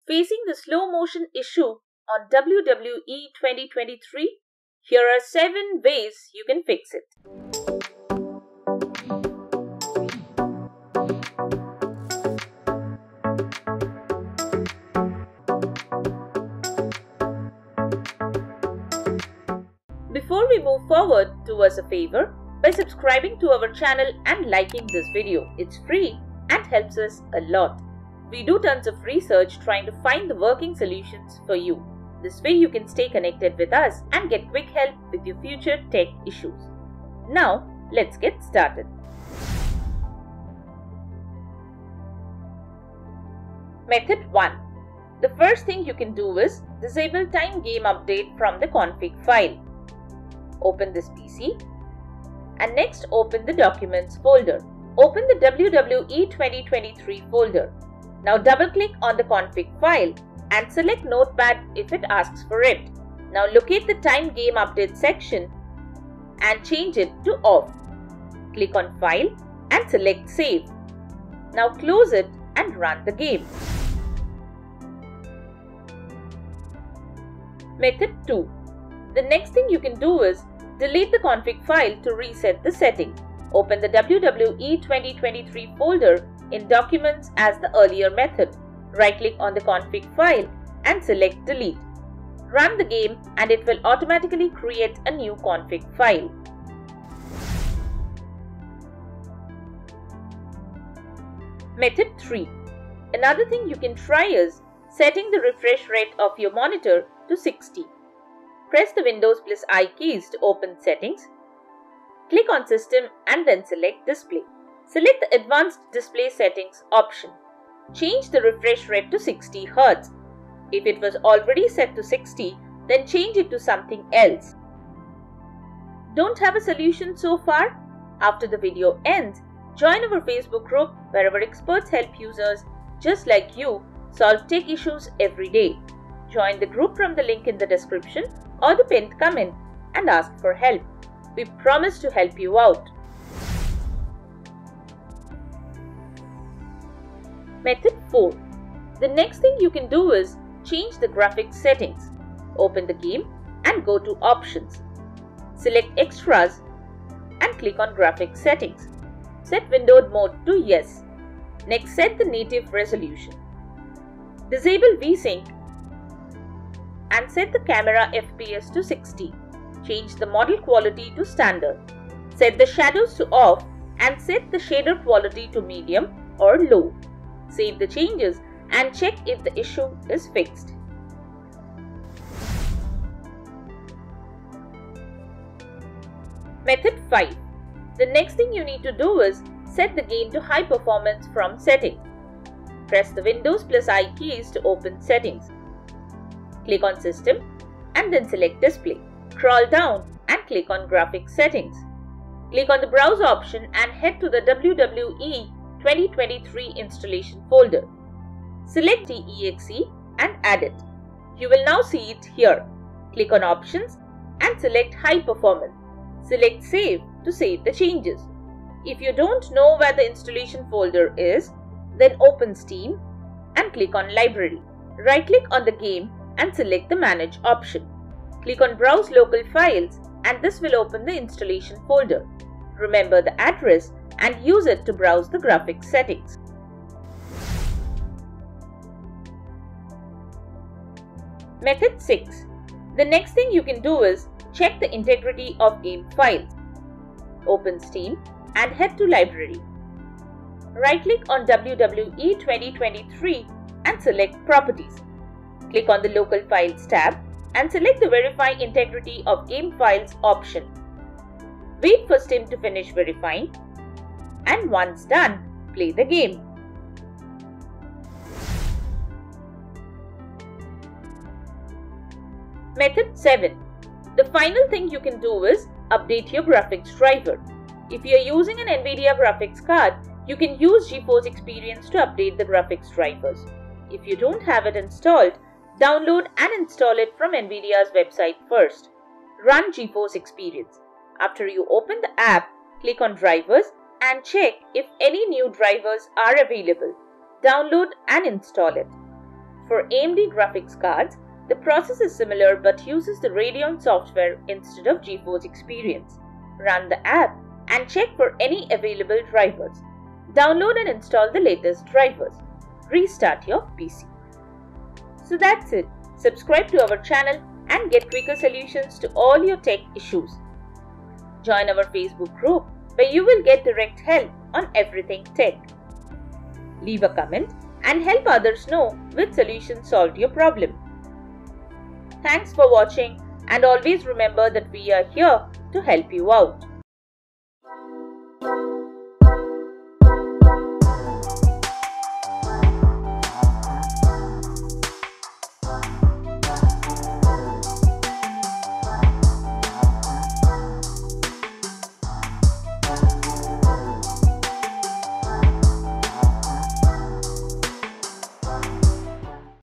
Facing the slow motion issue on WWE 2023? Here are 7 ways you can fix it. Before we move forward, do us a favor by subscribing to our channel and liking this video. It's free and helps us a lot. We do tons of research trying to find the working solutions for you. This way you can stay connected with us and get quick help with your future tech issues. Now, let's get started. Method 1. The first thing you can do is disable Time Game Update from the config file. Open this PC and next open the Documents folder. Open the WWE 2023 folder. Now double-click on the config file and select Notepad if it asks for it. Now locate the Time Game Update section and change it to Off. Click on File and select Save. Now close it and run the game. Method 2. The next thing you can do is delete the config file to reset the settings. Open the WWE 2023 folder in Documents as the earlier method. Right-click on the config file and select Delete. Run the game and it will automatically create a new config file. Method 3. Another thing you can try is setting the refresh rate of your monitor to 60. Press the Windows plus I keys to open Settings. Click on System and then select Display. Select the Advanced Display Settings option. Change the refresh rate to 60 Hz. If it was already set to 60, then change it to something else. Don't have a solution so far? After the video ends, join our Facebook group where our experts help users just like you solve tech issues every day. Join the group from the link in the description or the pinned comment and ask for help. We promise to help you out. Method 4. The next thing you can do is change the graphics settings. Open the game and go to Options. Select Extras and click on Graphics Settings. Set windowed mode to Yes. Next, set the native resolution. Disable VSync and set the camera FPS to 60. Change the model quality to standard. Set the shadows to off and set the shader quality to medium or low. Save the changes and check if the issue is fixed. Method 5. The next thing you need to do is set the game to high performance from Settings. Press the Windows plus I keys to open Settings. Click on System and then select Display. Scroll down and click on Graphics Settings. Click on the Browse option and head to the WWE 2023 installation folder. Select the exe and add it. You will now see it here. Click on Options and select High Performance. Select Save to save the changes. If you don't know where the installation folder is, then open Steam and click on Library. Right-click on the game and select the Manage option. Click on Browse Local Files and this will open the installation folder. Remember the address and use it to browse the graphics settings. Method 6. The next thing you can do is check the integrity of game files. Open Steam and head to Library. Right-click on WWE 2023 and select Properties. Click on the Local Files tab and select the Verify Integrity of Game Files option. Wait for Steam to finish verifying and once done, play the game. Method 7. The final thing you can do is update your graphics driver. If you are using an NVIDIA graphics card, you can use GeForce Experience to update the graphics drivers. If you don't have it installed, download and install it from NVIDIA's website first. Run GeForce Experience. After you open the app, click on Drivers and check if any new drivers are available. Download and install it. For AMD graphics cards, the process is similar but uses the Radeon software instead of GeForce Experience. Run the app and check for any available drivers. Download and install the latest drivers. Restart your PC. So that's it. Subscribe to our channel and get quicker solutions to all your tech issues. Join our Facebook group where you will get direct help on everything tech. Leave a comment and help others know which solution solved your problem. Thanks for watching, and always remember that we are here to help you out.